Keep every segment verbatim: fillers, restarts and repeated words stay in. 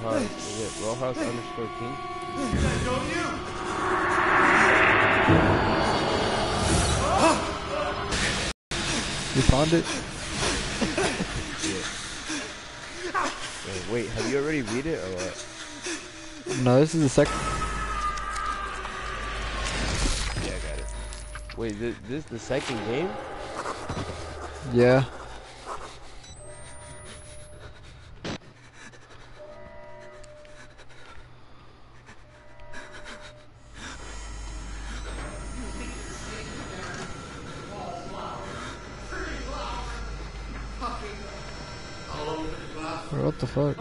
Rojas. Is it Rojas underscore King? You found it? Yeah. Wait, wait, have you already read it or what? No, this is the second. Yeah, I got it. Wait, this, this is the second game? Yeah. What the fuck?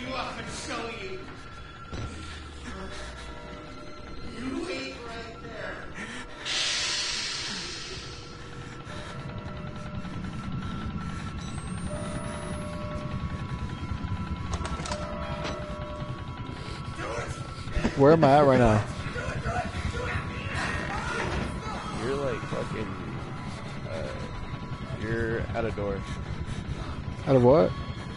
Where am I at right now? You're like fucking, uh, you're at a door. Out of what?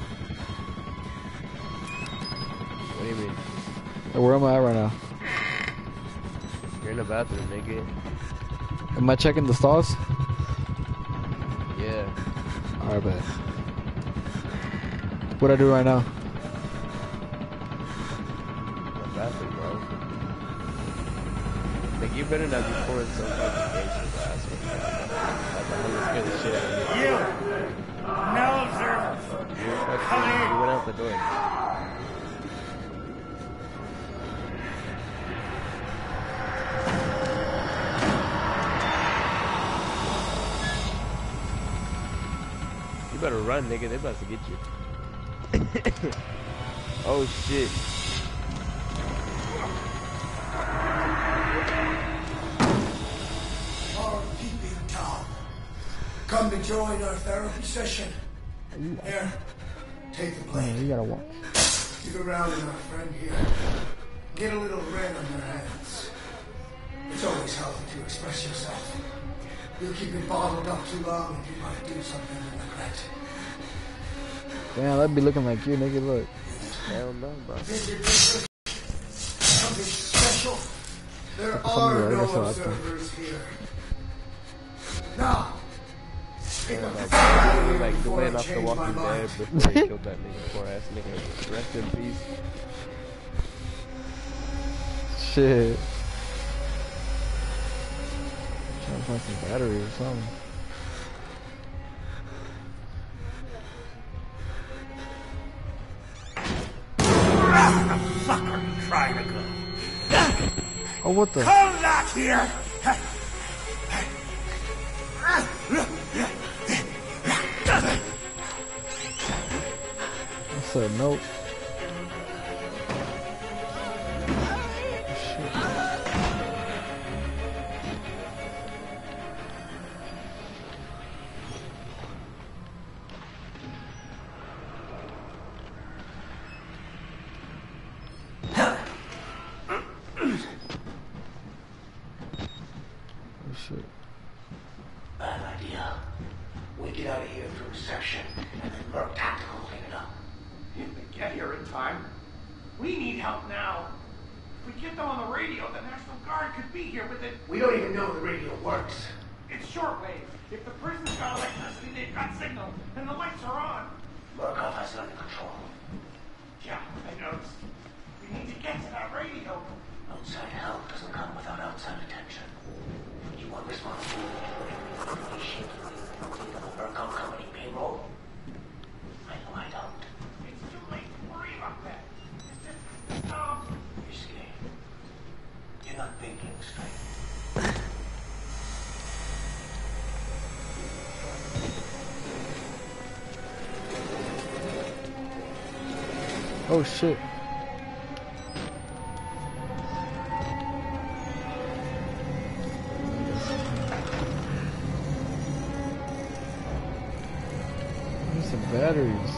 What do you mean? Where am I at right now? You're in the bathroom, nigga. Am I checking the stalls? Yeah. Alright, bet. What I do right now? The bathroom, bro. Like, you better not be pouring some fucking gangster glass or something. Like, I'm gonna scare the shit out of you. You! No observers! You fucking, you went out the door. You better run, nigga. They about to get you. Oh, shit. Our peeping Tom. Come to join our therapy session. Here, take the plate. Man, you gotta walk. Get around in our friend here. Get a little red on your hands. It's always healthy to express yourself. You'll keep it bottled up too long and you might do something you regret. Damn, that'd be looking like you, nigga. Look. Hell no, bro. Something special. There Something are right, I no guess I'll have to- observers here. Now, pick up the Like, phone like the before man I off the change my Walking mind. Dead before he killed that nigga, poor ass nigga. Rest in peace. Shit. Trying to find some battery or something. Fucker, try to go. Oh, what the? Come back here! What's a note? Shit. Bad idea. We get out of here through a section, and then Merc Tactical will clean it up. If they get here in time, we need help now. If we get them on the radio, the National Guard could be here, but then We don't even know the radio works. it's shortwave. If the prison's got electricity, they've got signal, and the lights are on. Murkoff has it under control. Yeah, I noticed. We need to get to that radio. Outside help doesn't come without outside attention. You want responsibility for every information on the Murkoff company payroll? I know I don't. It's too late to worry about that. It's just, um, You're scared. You're not thinking straight. Oh shit. There's some batteries.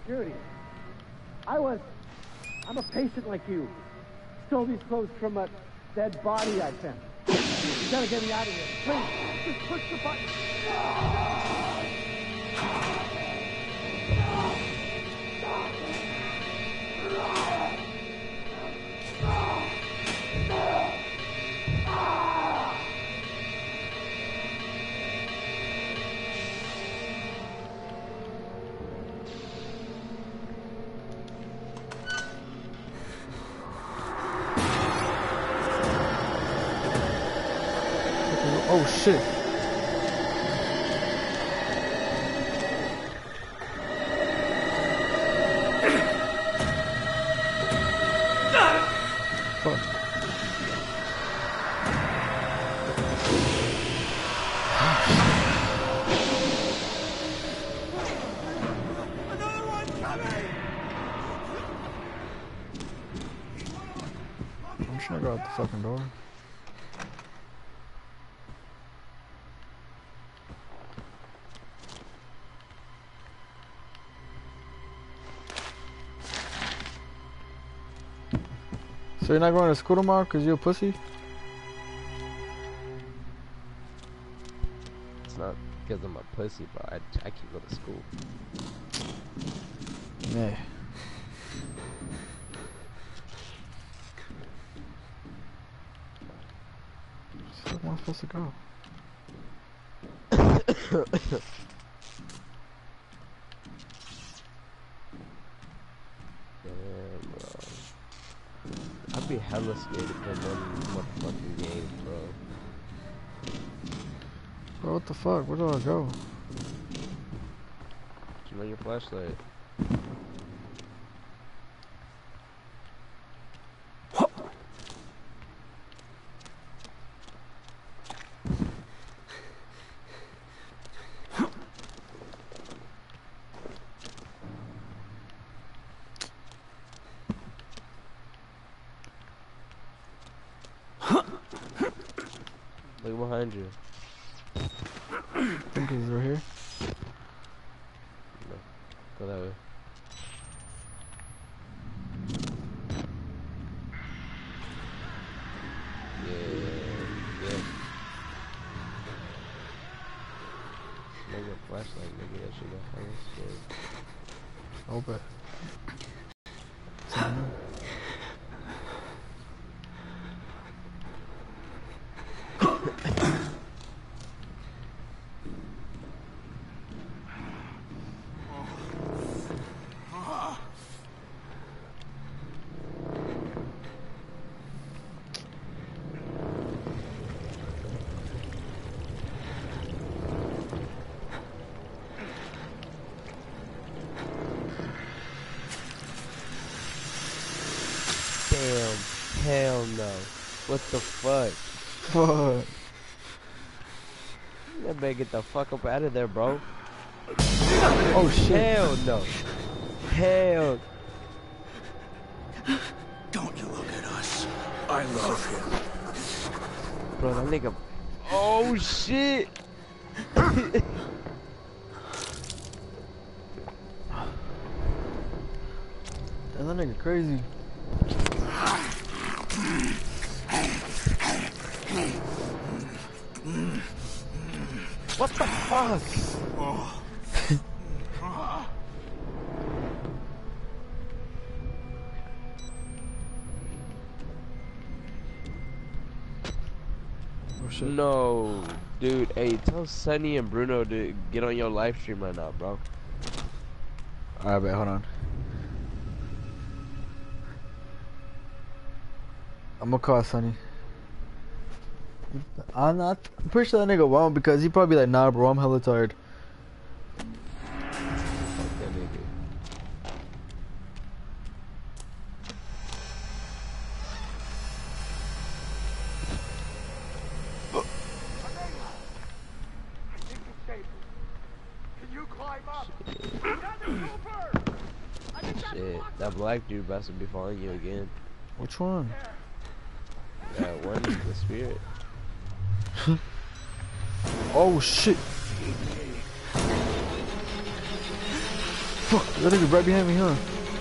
security. I was... I'm a patient like you. Stole these clothes from a dead body I found. You gotta get me out of here. Please, just push the button. Oh shit. Fuck. Another one coming! I'm just gonna go out the fucking door. So you're not going to school tomorrow because you're a pussy? It's not because I'm a pussy, but I, I can go to school. Yeah. So where am I supposed to go? Damn, bro. I'd be hella scared to play one motherfucking game, bro. Bro, what the fuck? Where do I go? Turn on your flashlight. Look behind you. I think it's right here. No. Go that way. Yeah, yeah. Make a flashlight, maybe that shit got hella scared. Oh, but. Damn, hell no. What the fuck? Fuck. You better get the fuck up out of there, bro. Oh shit. Hell no. Hell. Don't you look at us. I love him. Bro, that nigga. Oh shit. Damn, that nigga crazy. What the fuck? Oh. Oh shit. No, dude. Hey, tell Sunny and Bruno to get on your live stream right now, bro. Alright, wait, hold on. I'm gonna call Sonny. I'm not. I'm pretty sure that nigga won't because he probably like, nah, bro, I'm hella tired. Fuck that nigga. Shit, that black dude about to be following you again. Which one? That one, the spirit. Oh shit. Fuck, that nigga right behind me, huh?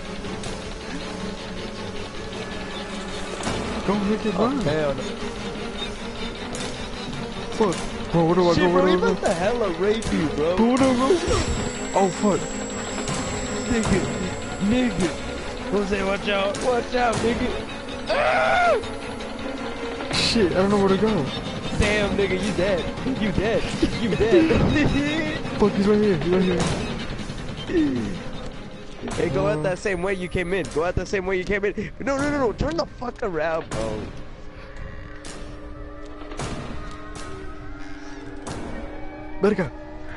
Go, nigga, Oh, run. hell no. Fuck. Bro, where do I Shit, go? Where bro, do he I go? about to hella rape you, bro. Bro, where do I go? Oh, fuck. Nigga, nigga. Jose, watch out, watch out, nigga. Ah! Shit, I don't know where to go. Damn, nigga, you dead. You dead. You dead. Fuck, he's right here. He's right here. Hey, go out that same way you came in. Go out the same way you came in. No, no, no, no. Turn the fuck around, bro. Better go.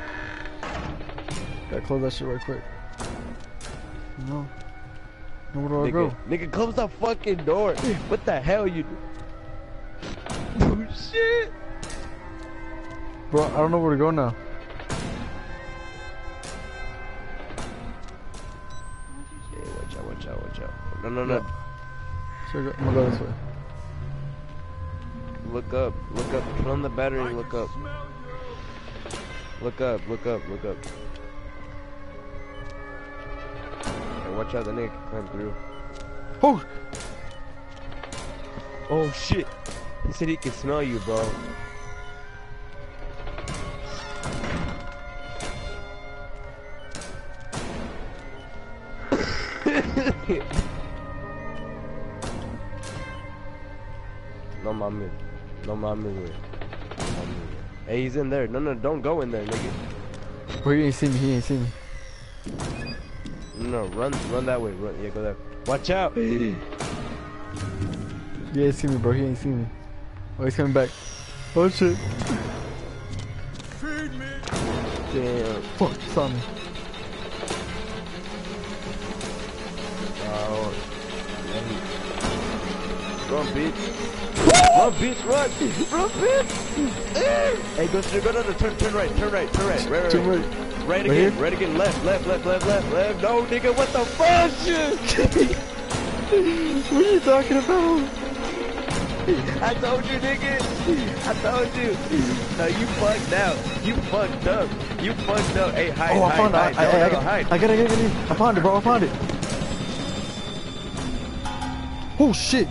Gotta close that shit right quick. No. No, where do I Nigga, go? nigga, close the fucking door. What the hell you do? Oh, shit. Bro, I don't know where to go now. Hey, watch out, watch out, watch out. No, no, no. Sure, go. I'm gonna go this way. Look up, look up. Turn on the battery and look up. Look up, look up, look up. Hey, watch out, the nigga can climb through. Oh! Oh shit! He said he can smell you, bro. No mames. No mames, güey. No mames, güey. Hey, he's in there. No, no, don't go in there, nigga. Bro, he ain't see me. He ain't see me. No, no, run, run that way. Run, yeah, go there. Watch out! He ain't see me, bro. He ain't see me. Oh, he's coming back. Oh, shit. Damn. Fuck, he saw me. Oh. Run, bitch. Run, bitch, run! Run, bitch! Hey, go, go, no, no, turn, turn right, turn right, turn right, right, right, Turn right. right. Right Right again, here? right again, left, left, left, left, left, left. No, nigga, what the fuck, shit? What are you talking about? I told you, nigga. I told you. No, you fucked out. You fucked up. You fucked up. Hey, hide, Oh, I hide, found it. I, hide. I, No, I, no, I, no, hide. I got it, I got it, I got it. I found it, bro. I found it. Oh, shit.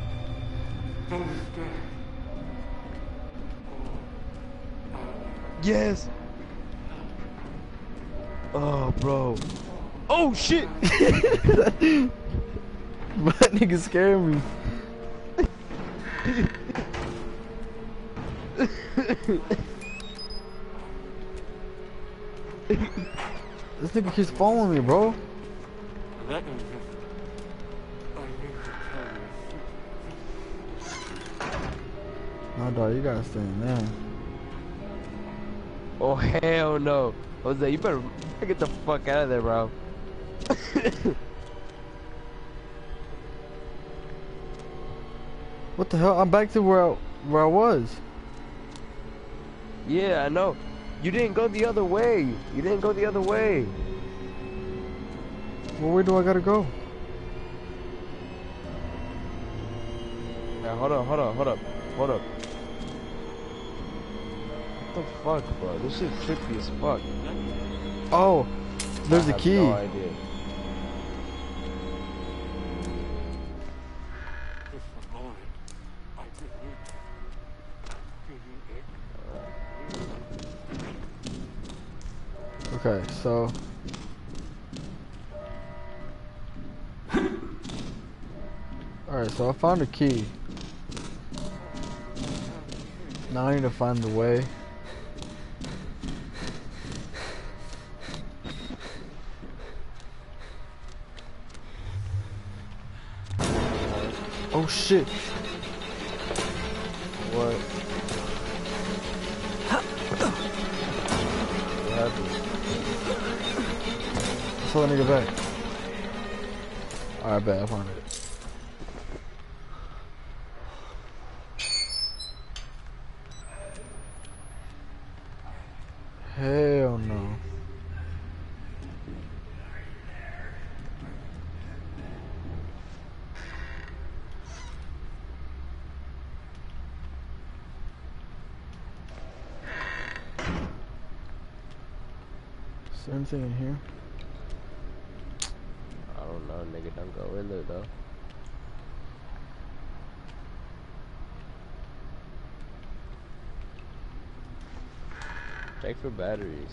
Yes. Oh, bro. Oh, shit. That nigga scared me. This nigga keeps following me, bro. Nah, dog, you gotta stay in there. Oh, hell no. Jose, you better get the fuck out of there, bro. What the hell? I'm back to where I, where I was. Yeah, I know. You didn't go the other way. You didn't go the other way. Well, where do I gotta go? Yeah, hold on, hold on, hold up, hold up. What the fuck, bro? This shit trippy as fuck. Oh, there's I a have key. No idea. Okay, so alright, so I found a key. Now I need to find the way. Oh shit. What? What happened? I saw that nigga back. Alright, bet I found it. Hell no. Is there anything in here? No, nigga, don't go in there though. Check for batteries.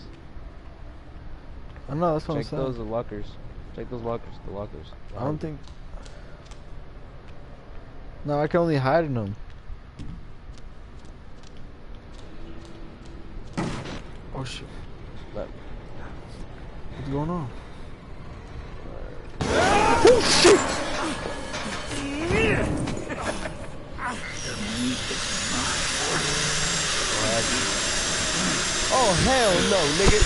I know, that's what Check I'm saying. those lockers. Check those lockers. The lockers. I don't think. No, I can only hide in them. Oh shit. But What's going on? oh hell no, nigga.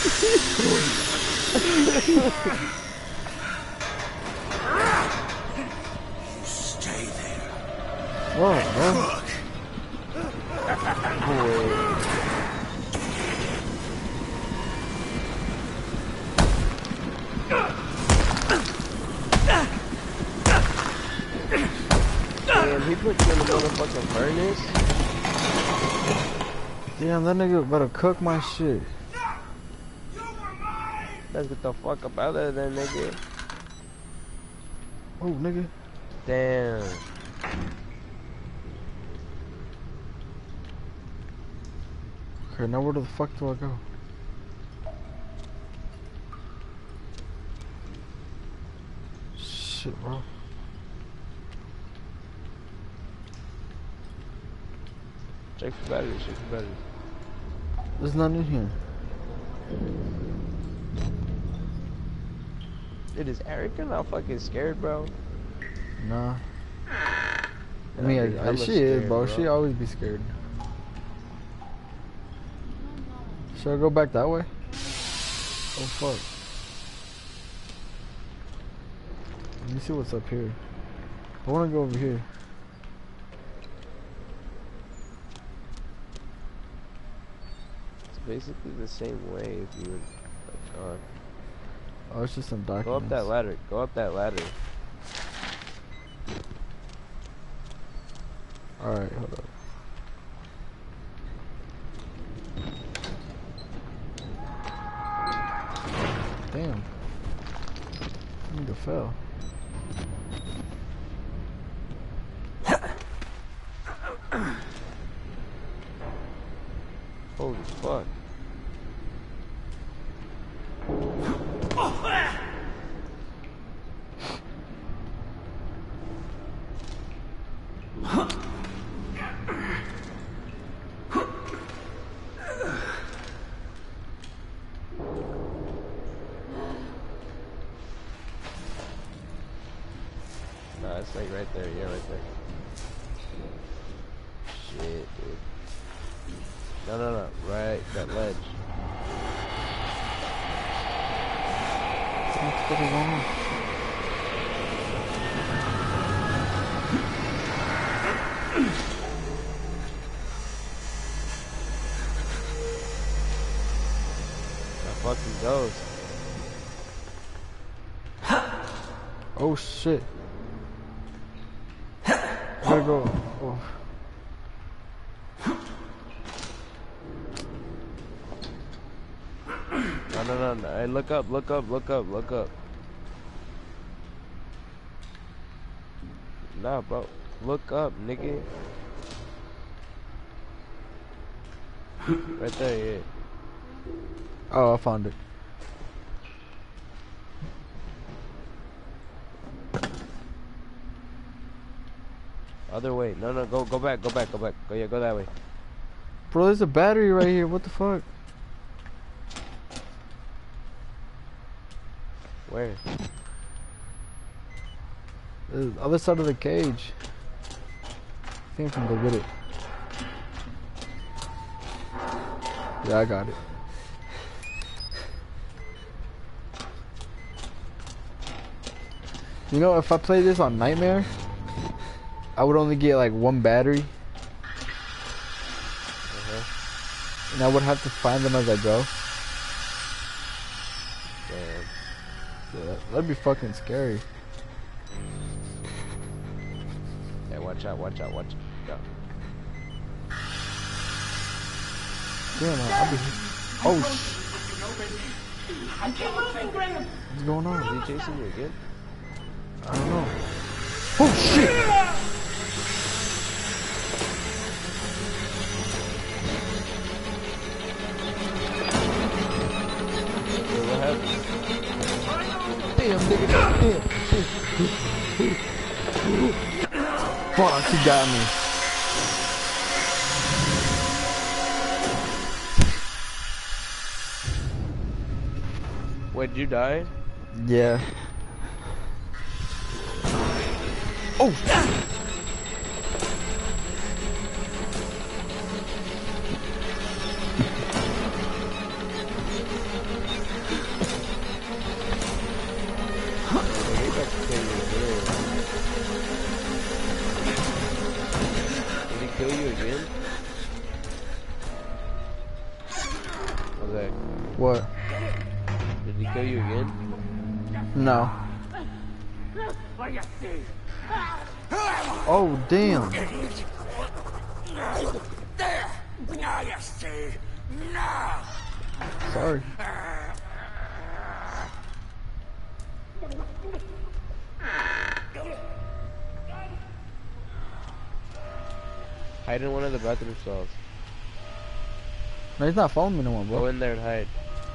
Stay there. Whoa, bro. Damn, he put you in the motherfucking furnace. Damn, that nigga better cook my shit. Let's get the fuck up out of there, nigga. Oh, nigga. Damn. Okay, now where the fuck do I go? Shit, bro. Check for batteries, check for batteries. There's none in here. Dude, is Erica not fucking scared, bro? Nah. I mean, I, I, I'm she scared, is, bro. bro. She always be scared. Should I go back that way? Oh, fuck. Let me see what's up here. I want to go over here. It's basically the same way if you would have gone. Oh, it's just some documents. Go up that ladder. Go up that ladder. Alright, hold up. Damn. I need to fell. Holy fuck. Nah, it's like right there, yeah, right there. Shit, dude. No, no, no, right, that ledge. What the fuck is going on? That fucking ghost. Oh shit. Gotta go. Oh. No, no, no, no. Hey, look up, look up, look up, look up. Nah, bro. Look up, nigga. Right there, yeah. Oh, I found it. Other way. No, no, go, go back, go back, go back. Go, yeah, go that way. Bro, there's a battery right here. What the fuck? Where? The other side of the cage. I think I can go get it. Yeah, I got it. You know, if I play this on Nightmare, I would only get like one battery. Uh-huh. And I would have to find them as I go. Damn. Yeah, that'd be fucking scary. Yeah, watch out, watch out, watch out. Go. Damn, I'll be. Oh, sh I can't move, Graham. what's going on? Is he chasing you again? I don't know. Oh shit! What happened? Damn, nigga. Damn. Fuck, he got me. Wait, did you die? Yeah. Oh! Did he kill you again? Okay. What? Did he kill you again? No. Oh, damn. There! Now you see! Now! Sorry. Hide in one of the bathroom stalls. No, he's not following me no more, Go bro. in there and hide.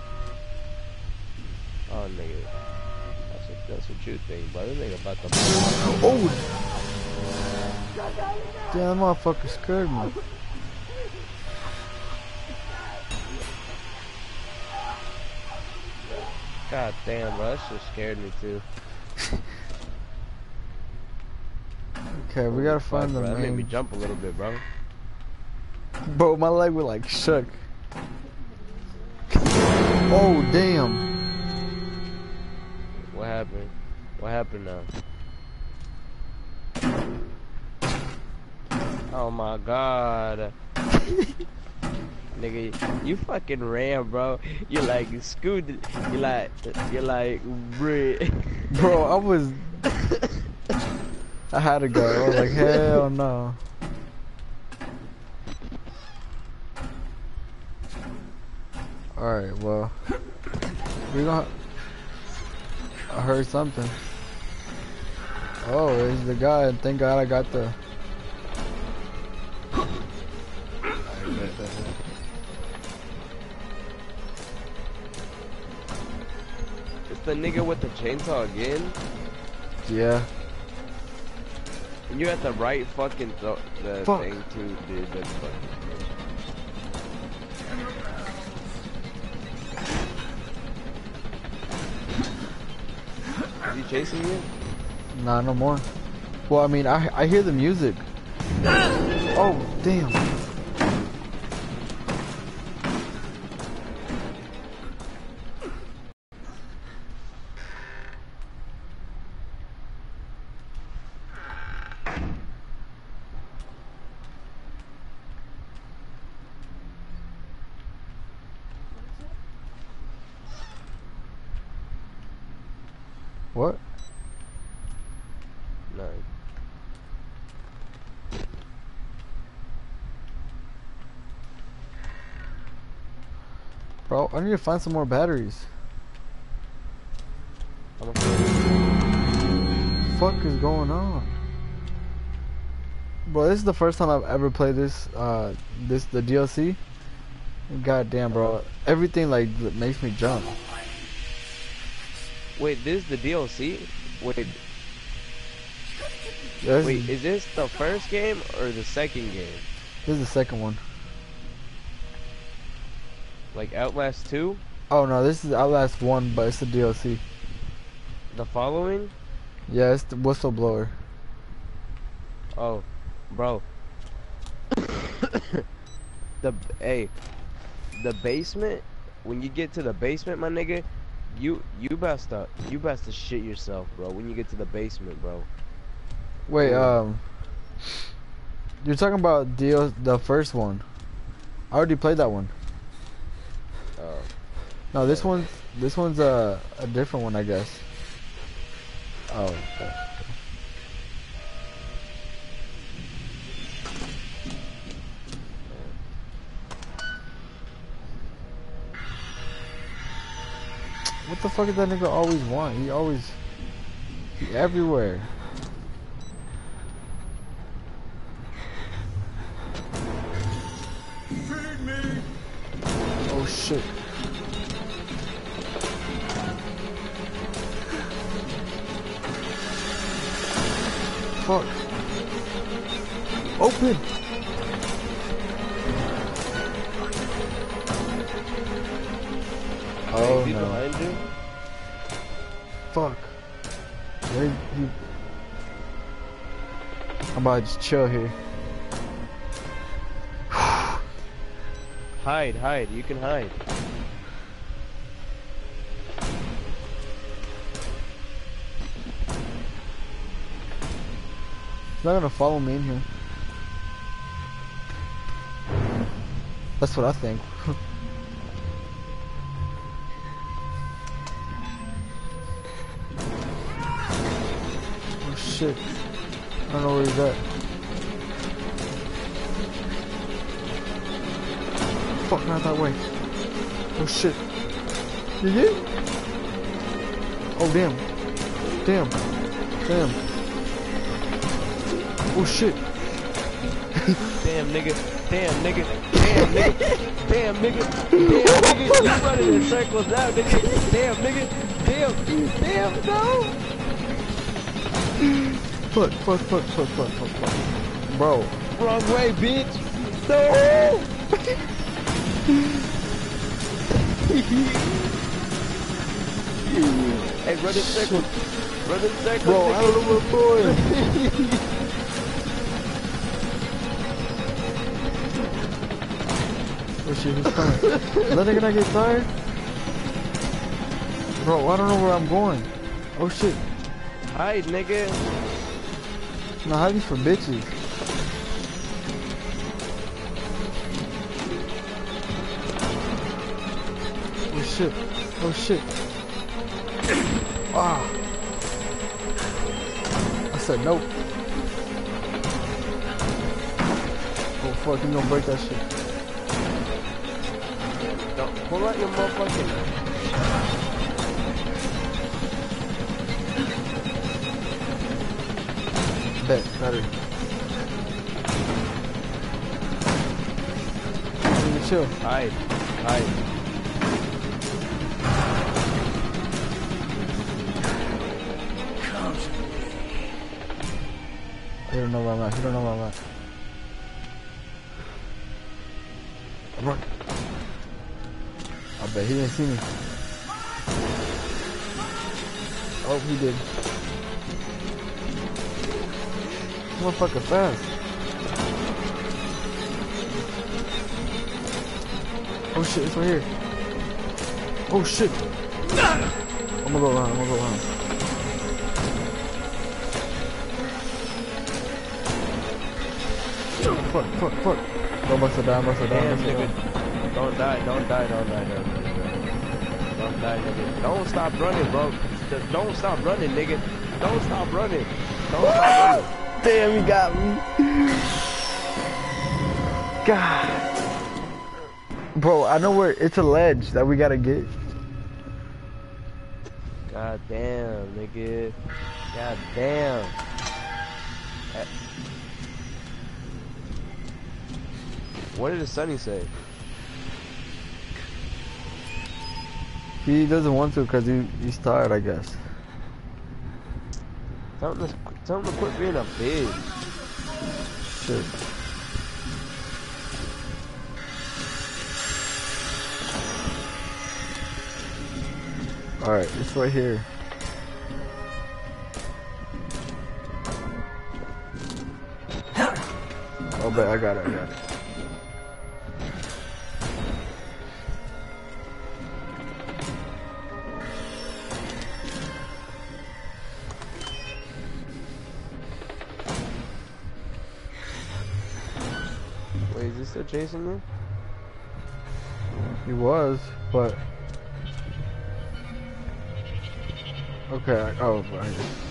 Oh, nigga. That's what, that's what you think, brother. Nigga about to... Oh! Damn, that motherfucker scared me. God damn, bro. That shit scared me, too. Okay, we gotta find Fuck, the bro. That made me main... jump a little bit, bro. Bro, my leg was like shook. Oh, damn. What happened? What happened now? Oh my god. Nigga, you fucking ran, bro. You like scooted. You like, you like, bruh. Bro, I was... I had to go. I was like, hell no. Alright, well. We gonna... I heard something. Oh, it's the guy. Thank God I got the... It's the nigga with the chainsaw again. Yeah. And you at the right fucking th the Fuck. thing too, dude. That's fucking. Is he chasing you? Nah, no more. Well, I mean, I I hear the music. Oh, damn. What? No. Bro, I need to find some more batteries. I'm What the fuck is going on? Bro, this is the first time I've ever played this, uh, this, the D L C. God damn, bro. Everything, like, makes me jump. Wait, this is the D L C? Wait, This, wait, is this the first game or the second game? this is the second one. Like Outlast two? Oh, no, this is Outlast one, but it's the D L C. The following? Yeah, it's the Whistleblower. Oh, bro. the hey, the basement. When you get to the basement, my nigga, you you best to you best to shit yourself, bro. When you get to the basement, bro. Wait, Ooh. um... You're talking about D L the first one. I already played that one. Oh. No, this one's, this one's a, a different one, I guess. Oh, okay. What the fuck does that nigga always want? He always... He everywhere. Feed me. Oh shit. Fuck. Open. Oh Hey, no. behind you? Fuck. Where you? I'm about to just chill here. Hide, hide. You can hide. He's not gonna follow me in here. That's what I think. Oh shit. I don't know where he's at. Fuck, not that way. Oh shit. You get? Oh damn. Damn. Damn. Oh shit. Damn, nigga. Damn, nigga. Damn, nigga. Damn, nigga. Damn, nigga. You running in circles now, nigga. Damn, nigga. Damn. Damn, no. Fuck, fuck, fuck, fuck, fuck, fuck, fuck. Bro. Wrong way, bitch. No. Hey, run in circles. Run in circles. Bro, I don't know where I'm going. Oh shit, who's coming? Is that nigga not get tired? Bro, I don't know where I'm going. Oh shit. Hide, nigga. No, hiding for bitches. Oh shit. Oh shit. Ah. I said nope. Oh fuck, you gonna break that shit. Don't pull out your motherfucking. Bet, better. Nigga, chill. Hide. Hide. He don't know where I'm at. He don't know where I'm at. Run. I bet he didn't see me. Oh, he did. Motherfucker fast. Oh shit, it's right here. Oh shit. I'm gonna go around, I'm gonna go around. Fuck, fuck, fuck. Don't bust it down, bust it down, Damn, bust it nigga. down. Don't die, don't die, don't die, don't die. Don't die, nigga. Don't stop running, bro. Just don't stop running, nigga. Don't stop running. Don't stop running. Damn, he got me. God. Bro, I know where, it's a ledge that we gotta get. God damn, nigga. God damn. Uh, What did the Sunny say? He doesn't want to because he, he's tired, I guess. Tell him to, tell him to quit being a bitch. Shit. Alright, it's right here. Oh, bet I got it, I got it. Wait, is he still chasing you? He was, but... Okay, I, oh, right.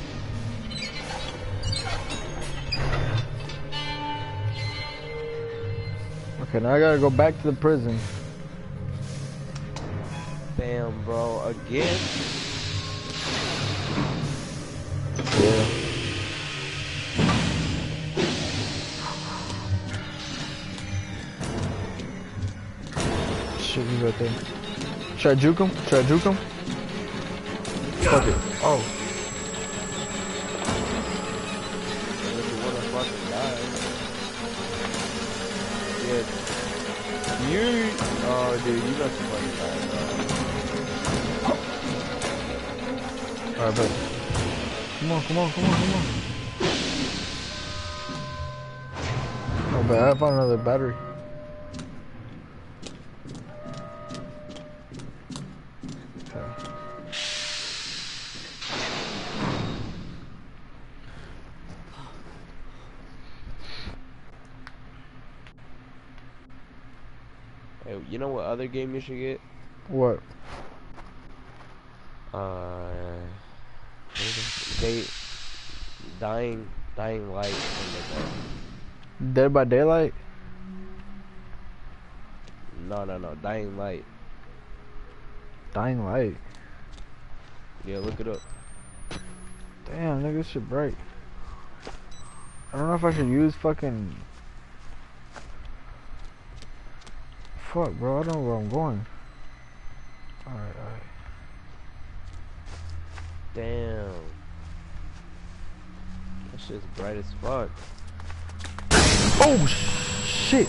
Okay, now I gotta go back to the prison. Damn, bro. Again? Yeah. Shit, he's right there. Should I juke him? Should I juke him? Fuck it. Oh. Unless you wanna fucking die. Yeah. You. Oh, dude, you got some fucking die, bro. Alright, bet. Come on, come on, come on, come on. Oh, but I found another battery. Hey, you know what other game you should get? What? Uh, they dying, dying light. Something like that. Dead by Daylight? No, no, no, dying light. Dying Light. Yeah, look it up. Damn, nigga, this shit bright. I don't know if I should use fucking... Fuck, bro, I don't know where I'm going. Alright, alright. Damn. That shit's bright as fuck. Oh, shit!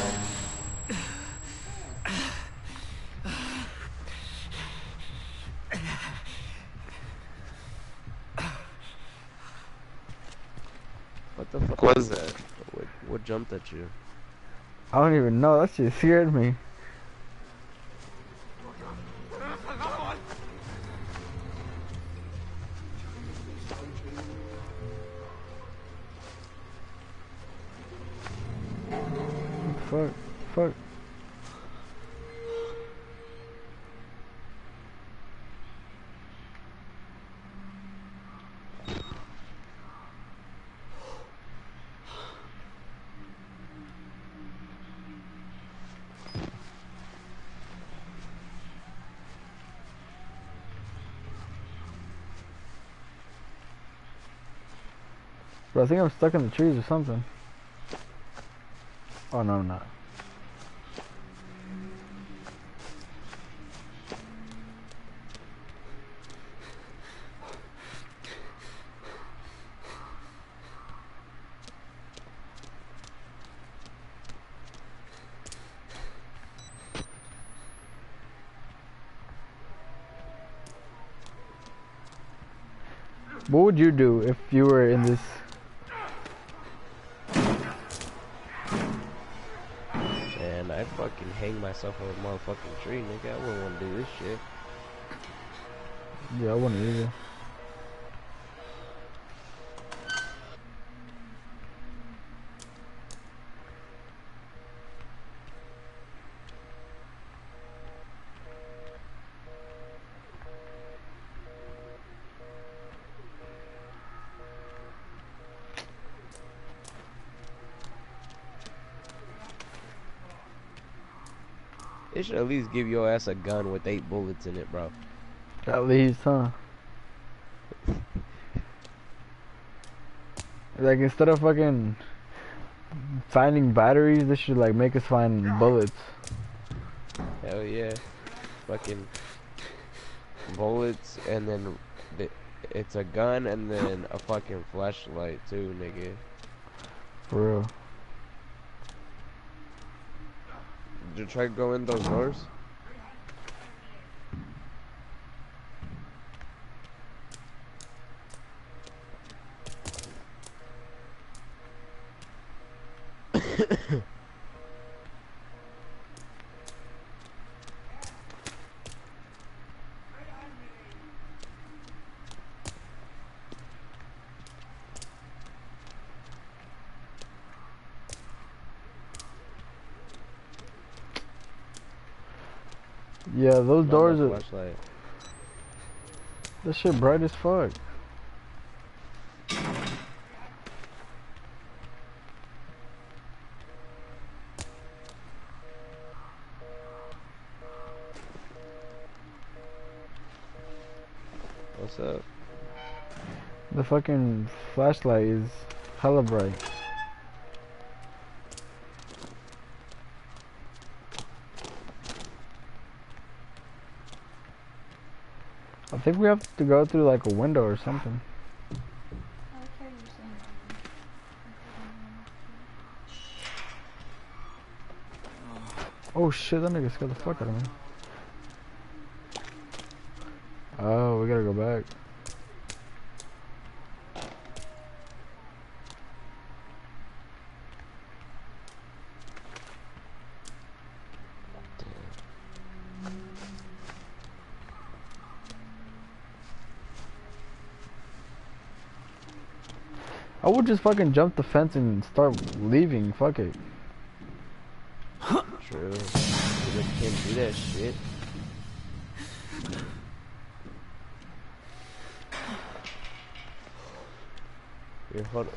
What the fuck was that? What, what jumped at you? I don't even know, that shit scared me. Fuck, fuck. Bro, I think I'm stuck in the trees or something. Oh no, I'm not. What would you do if you were in this? Man, I'd fucking hang myself on a motherfucking tree, nigga. I wouldn't want to do this shit. Yeah, I wouldn't either. They should at least give your ass a gun with eight bullets in it, bro. At least, huh? Like, instead of fucking finding batteries, they should like make us find bullets. Hell yeah. Fucking bullets, and then the, it's a gun, and then a fucking flashlight too, nigga. For real. Did you try to go in those doors? Yeah, those Not doors no are. flashlight. That shit bright as fuck. What's up? The fucking flashlight is hella bright. I think we have to go through like a window or something. Oh shit, that nigga scared the fuck out of me. Oh, we gotta go back. I would just fucking jump the fence and start leaving, fuck it. True. You just can't do that shit. Here, hold on.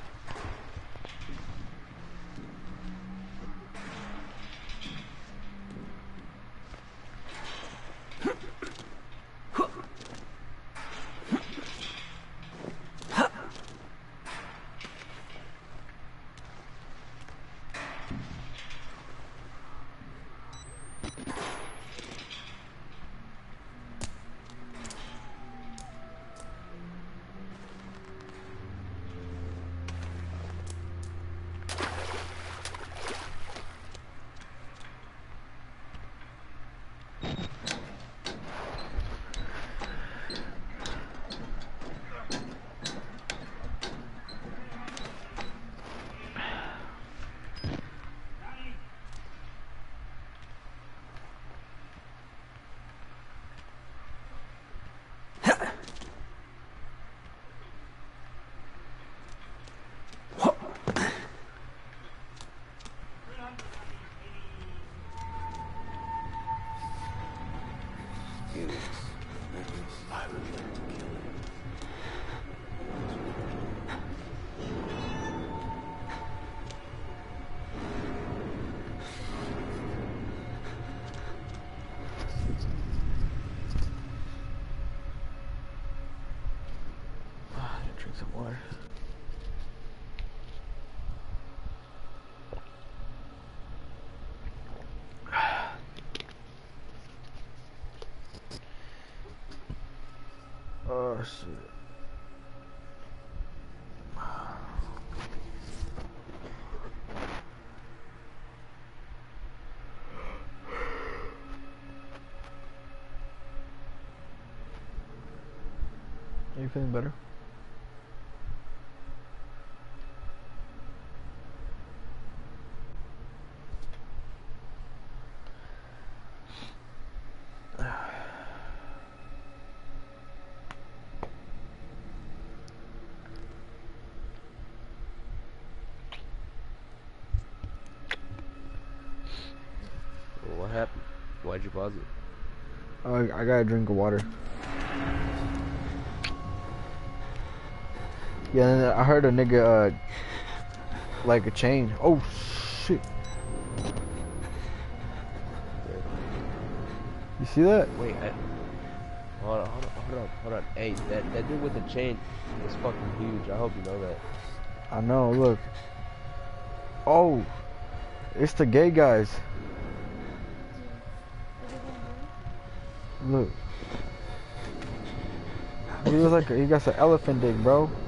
Drink some water. Oh shit. Are you feeling better? What happened? Why'd you pause it? Uh, I got a drink of water. Yeah, and I heard a nigga, uh, like a chain. Oh, shit. You see that? Wait, I, hold on, hold on, hold on, hold on. Hey, that, that dude with the chain is fucking huge. I hope you know that. I know, look. Oh, it's the gay guys. Look. He was like, a, he got some elephant dick, bro. An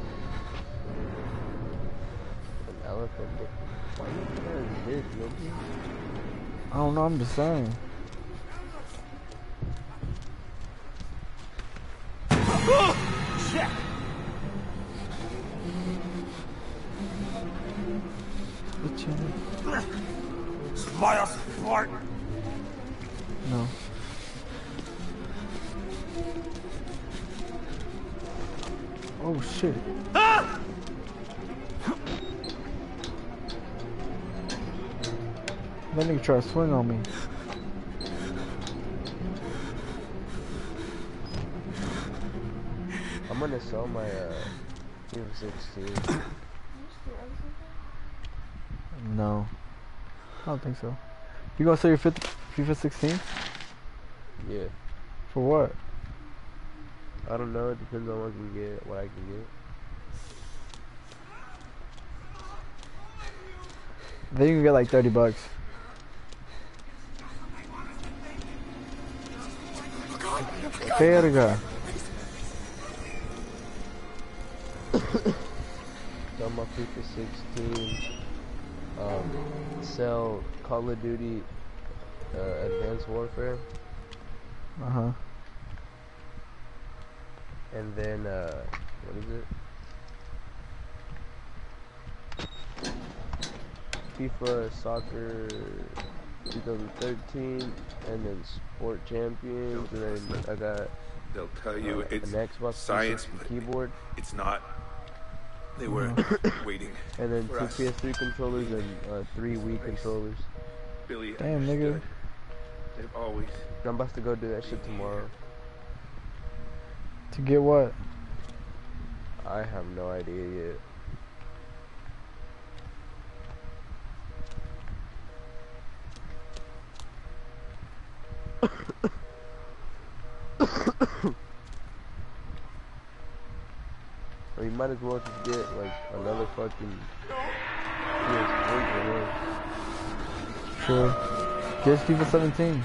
elephant dick. Why you doing this, Yogi? I don't know, I'm just saying. Shit! Smile smart. No. Oh shit. Ah! That nigga try to swing on me. I'm gonna sell my uh FIFA sixteen. No. I don't think so. You gonna sell your FIFA sixteen? Yeah. For what? I don't know. It depends on what I can get. What I can get. I think you can get like thirty bucks. Verga. On my FIFA sixteen, um, sell Call of Duty uh, Advanced Warfare, Uh huh. and then uh, what is it? FIFA Soccer twenty thirteen, and then Sport Champions, and then I got They'll tell you uh, it's an Xbox science, three sixty but keyboard, it's not. They were waiting. and then for two us. P S three controllers and uh, three Wii controllers. Billy Damn, nigga. understood. They've always. I'm about to go do that shit tomorrow. To get what? I have no idea yet. Or you might as well just get like another fucking P S three for real. Sure. Just FIFA seventeen.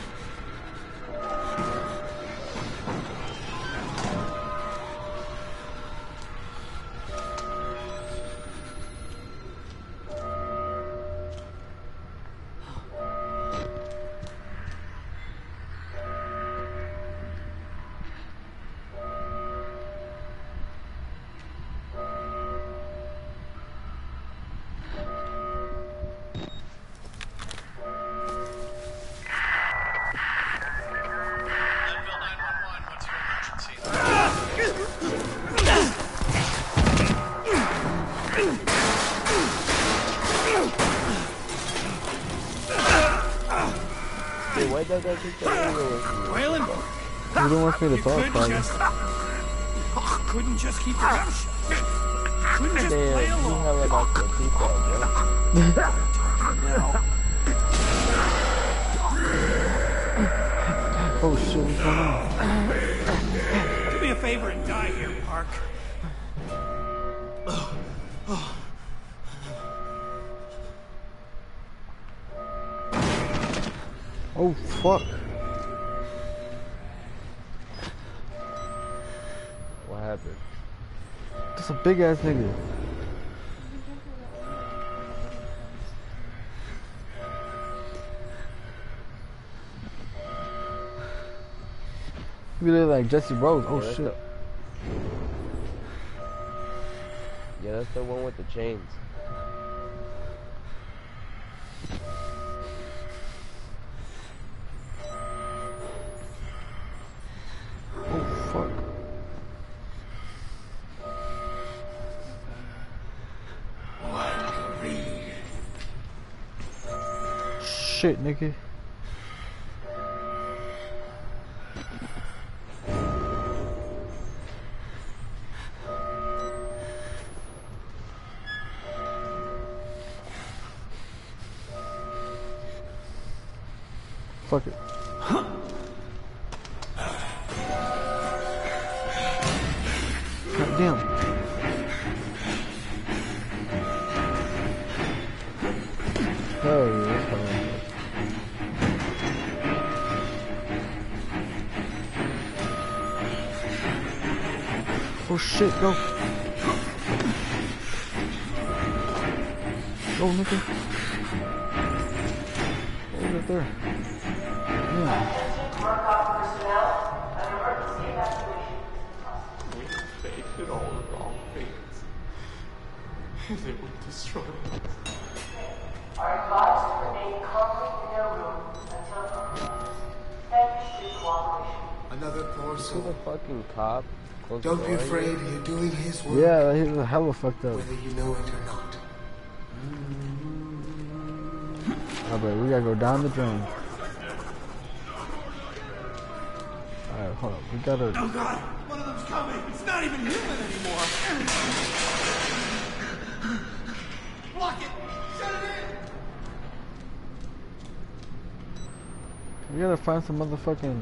Hey, why did that take that video with me? Waylon, You don't want me to talk, couldn't probably. just, couldn't just keep your mouth shut. Couldn't just Damn, play you along. have about the two bro. Oh shit, what's going on? Do me a favor and die here, Park. Oh fuck. What happened? That's a big ass nigga. You look like Jesse Rose. Oh Yeah, that's shit. the- Yeah, that's the one with the chains. Oh fuck. Shit, nigga. Fuck it. God damn. Hell yeah, that's fine. Oh shit, go. Go, nigga. What was it there? Yeah. Did all the wrong things, and it would destroy us. Are advised to remain calmly in their room until conclusion. Thank you for your cooperation. Another poor See soul. the fucking cop? Close the Don't be door. afraid, you're doing his work, Yeah, he was hella fucked up. whether you know it or not. Alright, we gotta go down the drain. Alright, hold up. We gotta. Oh god, one of them's coming. It's not even human anymore. Lock it. Shut it in. We gotta find some motherfucking.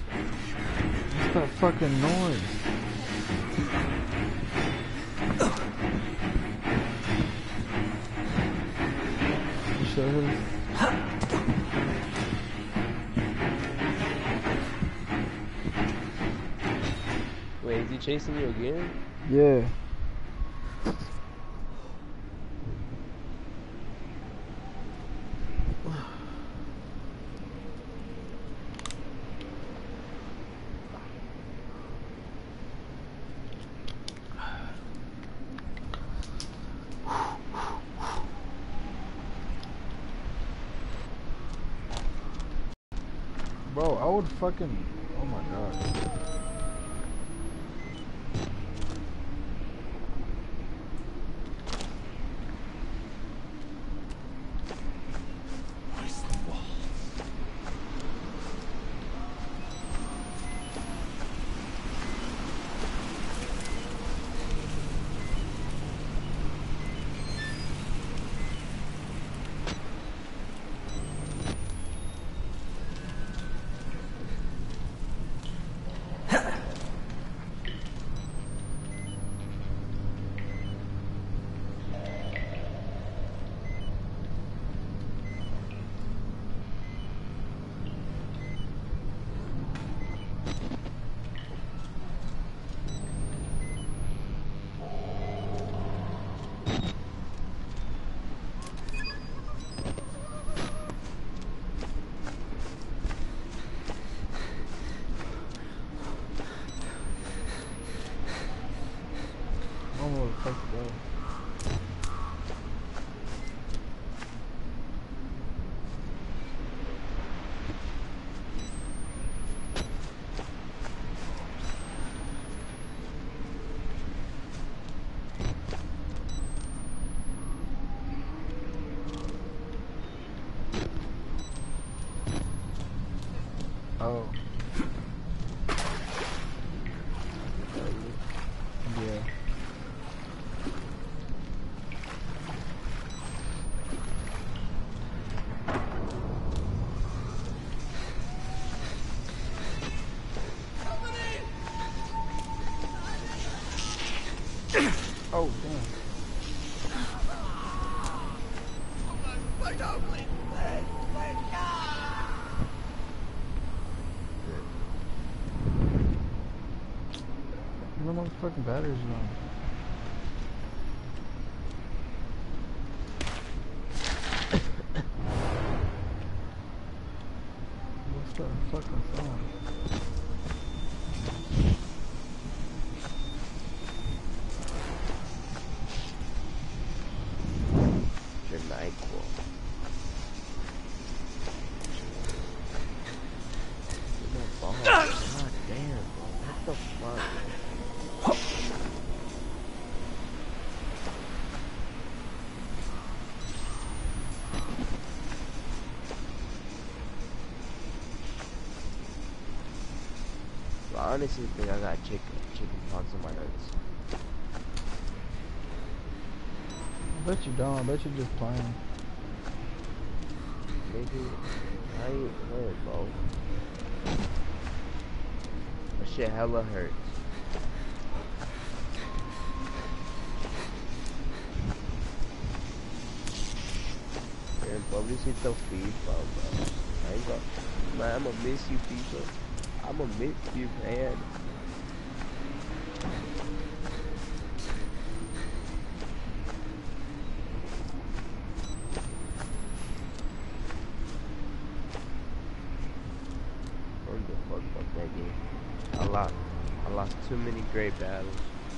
What's that fucking noise? should. Wait, is he chasing you again? Yeah. Bro, I would fucking, oh my god. Oh. Yeah. Oh, damn. No motherfucking batteries on. What's that fucking song? Your NyQuil. Oh, god damn, bro. What the fuck? I honestly think I got chicken chicken pox on my nuts. I bet you don't. I bet you're just playing. Nigga, I ain't playing, bro. That shit hella hurts. Man, pobrecito FIFA, bro. I ain't gonna, man, I'ma miss you, FIFA. I'ma miss you, man. I don't give a fuck about that game. I lost, I lost too many great battles.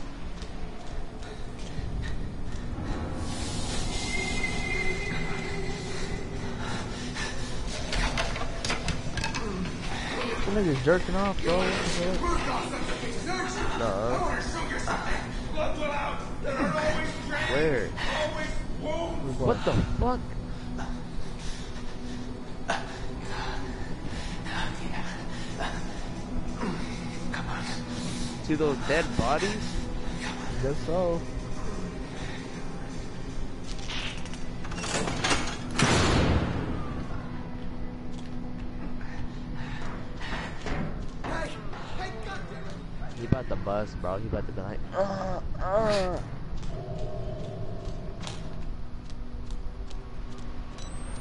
That nigga's jerking off, bro. Nuh-uh. Where? What the fuck? To those dead bodies? Guess so. He about to bust, bro. He about to be like, uh, uh.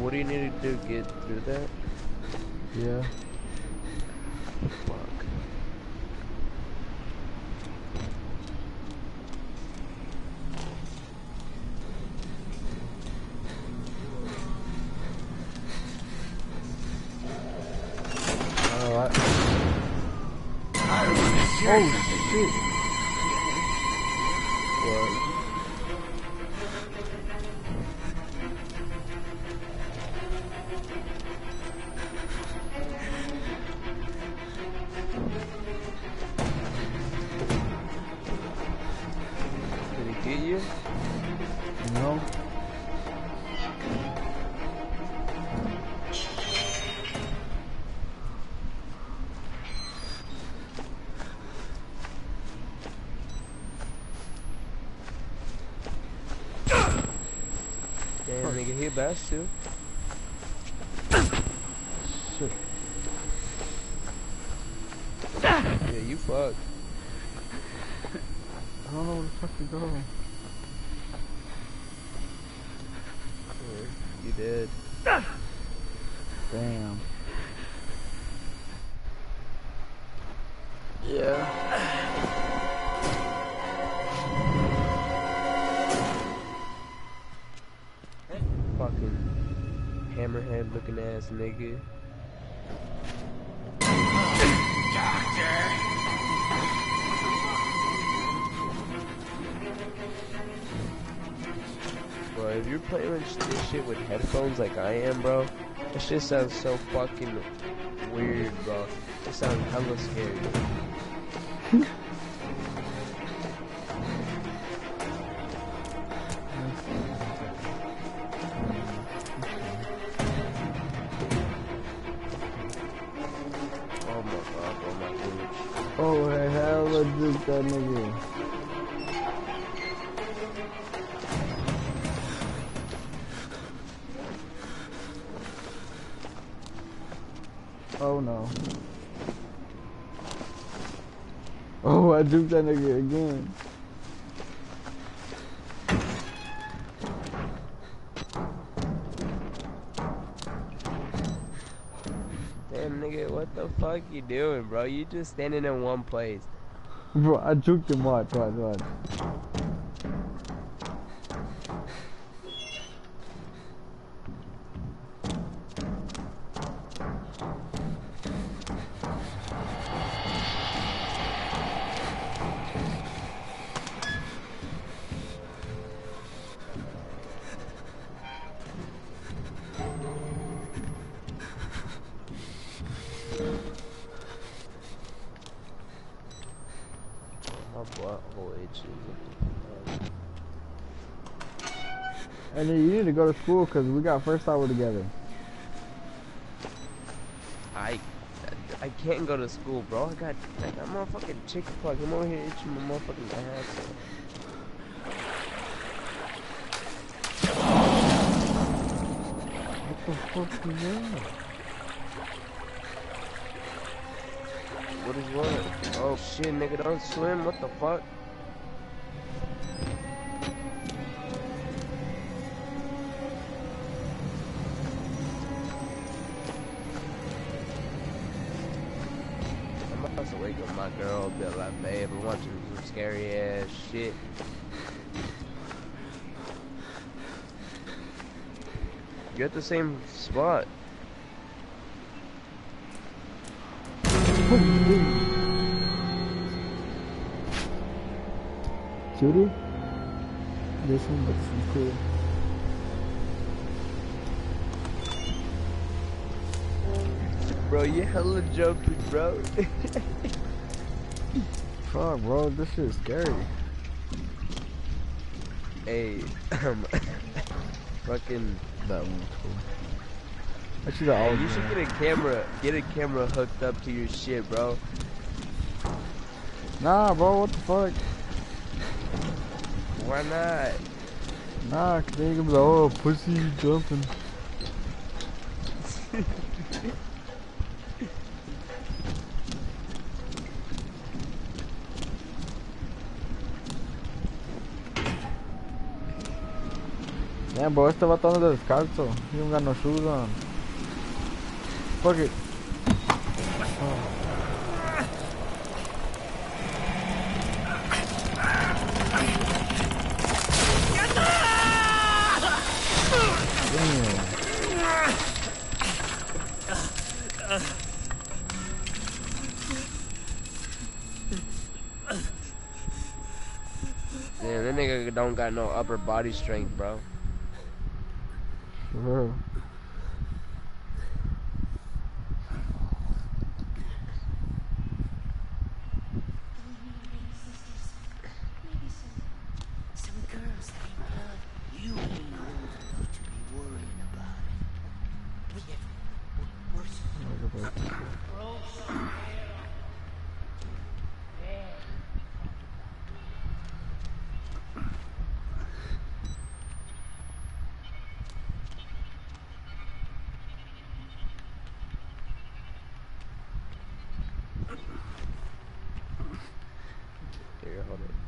what do you need to do? Get through that? Yeah. Fuck. Alright. Oh shit. What? Did he get you? No. Damn, nigga, he a bash too. Shit. Yeah, you fucked. I don't know where the fuck to go. Yeah, you did. Damn. Yeah. Fucking hammerhead looking ass nigga. Bro, if you're playing this shit with headphones like I am, bro, that shit sounds so fucking weird, bro. It sounds hella scary. Oh my god, bro, my goodness. Oh, the hell, I just that nigga. Oh no. Oh, I juked that nigga again. Damn, nigga, what the fuck you doing, bro? You just standing in one place. Bro, I juked him, watch, watch, watch. My butthole itches. And then you need to go to school because we got first hour together. I, I can't go to school, bro. I got, I got motherfucking chicken pox. I'm over here itching my motherfucking ass. What the fuck is that? What is what? Oh shit, nigga, don't swim. What the fuck? I'm about to wake up my girl, be like, babe, I'm watching some scary ass shit. You're at the same spot. Judy? This one looks cool. Bro, you hella jumping, bro. Fuck, bro, this shit is scary. Hey, um, fucking. That one's cool. Actually, the Hey, old you should one. get a camera, get a camera hooked up to your shit, bro. Nah, bro, what the fuck? Why not? Nah, cause they gonna be like, oh, pussy jumping. Damn, bro, este vato anda descalzo. He don't got no shoes on. Fuck it. Oh. Damn, that nigga don't got no upper body strength, bro. Bro. Here, hold it.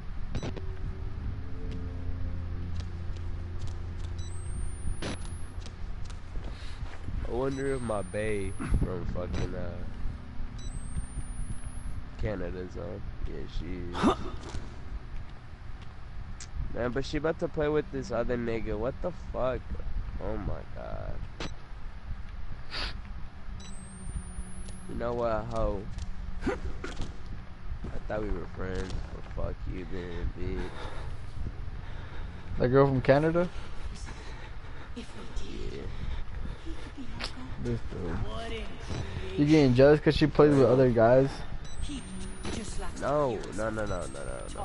I wonder if my bae from fucking uh Canada's on. Yeah, she is. Man, but she about to play with this other nigga. What the fuck? Oh my god. You know what, ho? I thought we were friends, but fuck you, being bitch. That girl from Canada? Yeah. This dude. You getting jealous because she plays with other guys? No, no, no, no, no, no, no.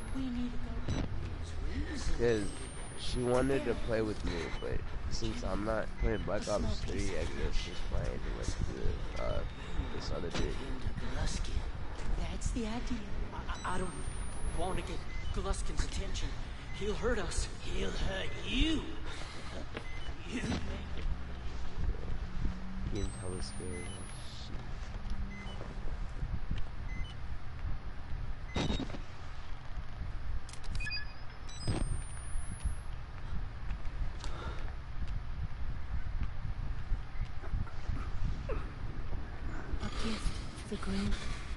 Because she wanted to play with me, but since I'm not playing Black Ops three, I guess she's playing with the, uh, this other dude. That's the idea. I, I don't want to get Gluskin's attention. He'll hurt us. He'll hurt you. You. Getting hella scary. A gift for the green.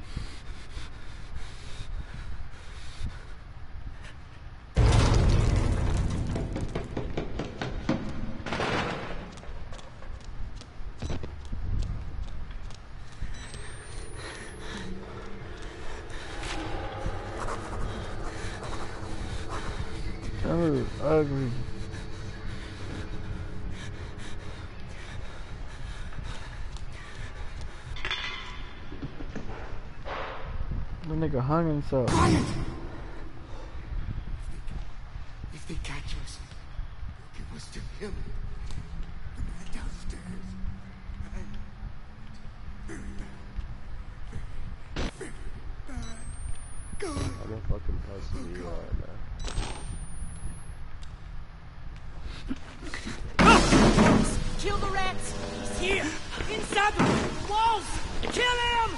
Oh, ugly. The nigga hung himself. Quiet! If they catch us, they'll give us to him. The man downstairs. And very bad. Very, very bad. God. I'm a fucking pussy you right now. Kill the rats! He's here! Inside the walls! Kill him!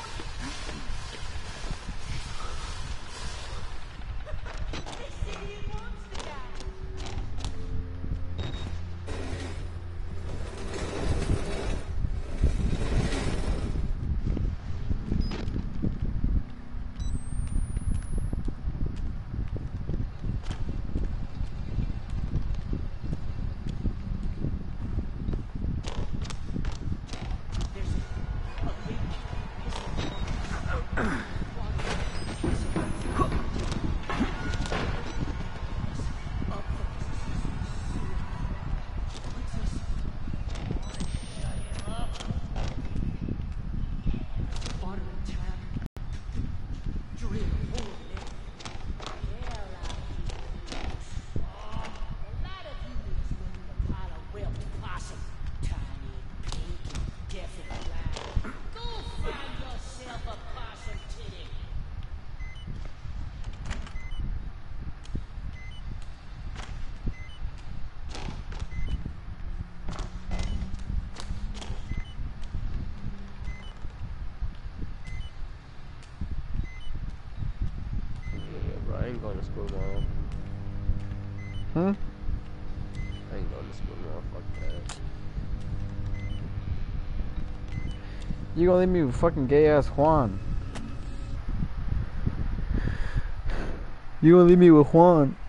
Yeah, bro, I ain't going to school tomorrow. Huh? hospital, bro. Fuck that. You gonna leave me with fucking gay ass Juan? You gonna leave me with Juan?